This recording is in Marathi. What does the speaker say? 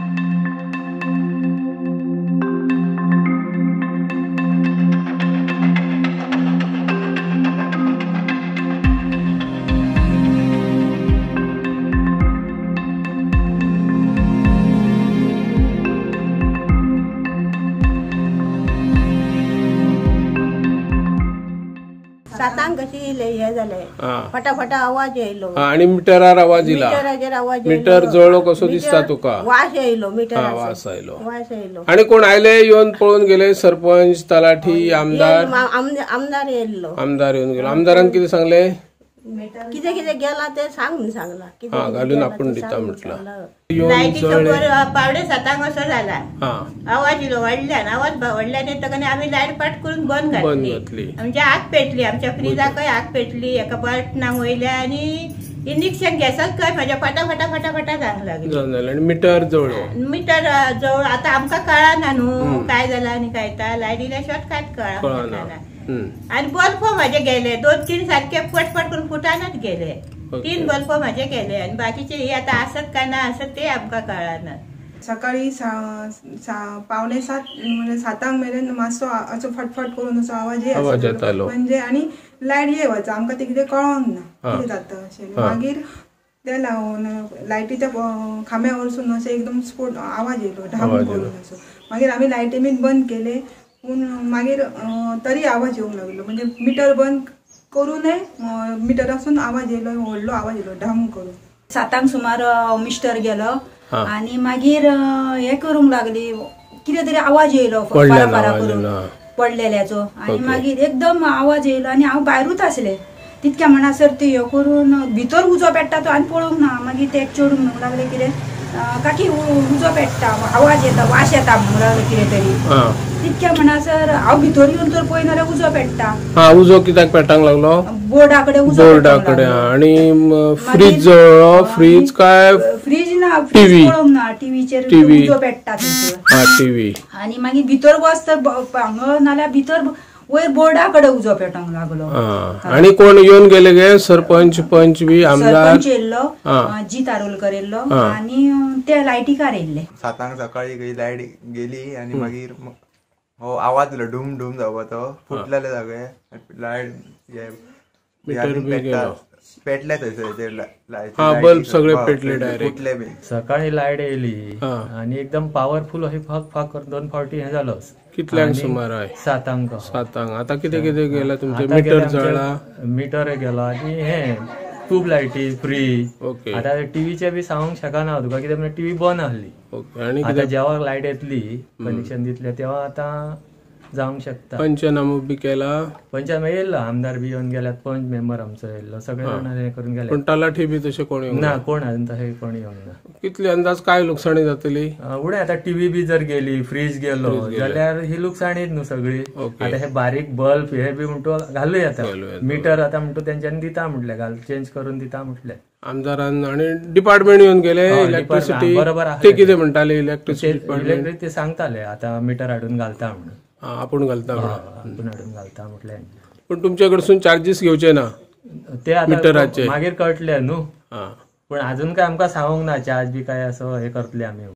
सातांक कशी हे झाले फटाफटा आवाज येयलो आणि मिटरार आवाज इला मिटराचेर आवाज मीटर जळलो कसो दिसता तुका वास येयलो मीटर वास आयलो वास येयलो आणि कोण आयले येऊन पळून गेले सरपंच तलाठी आमदार आमदार येयलो आमदार येऊन गेलो आमदारांनी किती सांगले किती किती गेला ते सांग म्हणून सांगला घालून आपण दिता म्हटलं लायटी पावणे 7 असो झाला आवाज येलो व्हडल्यान आवाज व्हडल्यान येतकने आम्ही लायट पट करून बंद घातली म्हणजे आग पेटली आमच्या फ्रिजाकय आग पेटली एका बटनाक वयल्या आणि इंडक्शन गॅसाक काय माझ्या फटाफटा फटाफटा जांक लागली आणि मीटर जवळ मीटर जवळ आता आमका कळना न्हू काय झालं आणि काय ता लायटीला शॉर्टकट कळना आणि बल्ब माझे गेले 2-3 सारखे पटपट करून फुटानच गेले 3 बल्ब माझे गेले आणि बाकीचे हे आता असत का ना असत ते आमका कळना सकाळी पावणे 7 म्हणजे 7 मेरेन मातसो असो फटफट करून असो आवाज येतालो म्हणजे आणि लायट येवचा आमका ते कितें कळोंक ना कितें जाता अशें मागीर ते लावून लायटीच्या खांब्या वरसून अशें एकदम स्फोट आवाज येयलो ढाम करून असो मागीर आमी लायटी बीन बंद केले पूण मागीर तरी आवाज येवंक लागलो म्हणजे मिटर बंद करूनय मिटरासून आवाज येयलो व्हडलो आवाज येयलो ढाम करून 7 सुमार मिस्टर गेलो आणि मागीर हे करूंक लागली कितें तरी आवाज येयलो पारा करून पडलेल्याचो आणि मागीर एकदम आवाज येयलो आणि हांव भायरूच आसले तितक्या म्हणसर ते हे करून भितर उजो पेट्टा तो आनी पळोवंक ना मागीर ते चेडूंक म्हणूंक लागले कितें काकी उजो पेट्टा आवाज येता वास येता म्हणूंक लागले कितें तरी तितक्या म्हणसर हांव भितर येवन तर पळयना जाल्यार उजो पेट्टा उजो कित्याक पेटांक लागलो बोर्डाकडे उजो बोर्डाकडे आणि फ्रीज जळलो फ्रीज काय फ्रीज ना फ्रीज पळोवंक ना टीव्हीचेर उजो पेट्टा टीव्ही आणि मागीर भितर वच तर हांगा नाल्यार भितर वयर बोर्डाकडे उजो पेटोंक लागलो आणि कोण येऊन गेले गे सरपंच पंच बी आमदार येयल्लो जी तारोलकर येयल्लो आणि ते लायटीकार येयल्ले 7 सकाळी लायट गेली आणि मागीर हो आवाज येयलो डूम डूम जावो तो फुटलेले जागे लायट पेटले थंयसर बल्ब सगळे पेटले डायरेक्ट फुटले बी सकाळी लायट येयली आणि एकदम पावरफुल अशी फक फक 2 फावटी हे जालो कितल्यांक सुमार आहे 7 आता किती गेला तुमचे मीटर जळला मीटर गेला आणि हे ट्यूब लायटी फ्रीज आता टीव्हीचे बी सांगूंक शकना तुका कित्याक टीव्ही बंद आसली आणि आता जेव्हा लायट येतली कनेक्शन दितले तेव्हा आता जावंक शकता पंचनामो बी केला पंचनामा येयल्लो आमदार बी येवन गेल्यात पंच मेंबर आमचो येयल्लो सगळे जाण हे करून गेले पण तलाठी बी तशें कोण ना कोण अजून तशें कोण येवंक ना कितली अंदाज काय लुकसाणी जातली उडे आता टीव्ही बी जर गेली फ्रीज गेलो जाल्यार ही लुकसाणीच न्हू सगळी आता हे बारीक बल्ब हे बी म्हणतो घालूं येता मीटर आता म्हणतो तेंच्यांनी दिता म्हटले घाल चेंज करून दिता म्हटले आमदारान आणि डिपार्टमेंट येऊन गेले इलेक्ट्रिसिटी बरोबर ते कितें म्हणटाले इलेक्ट्रिसिटी ते सांगताले आता मीटर हाडून घालता म्हणून आपण घालता आपण हाडून घालता म्हटले पण तुमच्या कडसून चार्जीस घेवचे ना ते आता मागीर कळटले न्हू पण अजून काय आमकां सांगूंक ना चार्ज बी काय असं हे करतले आमी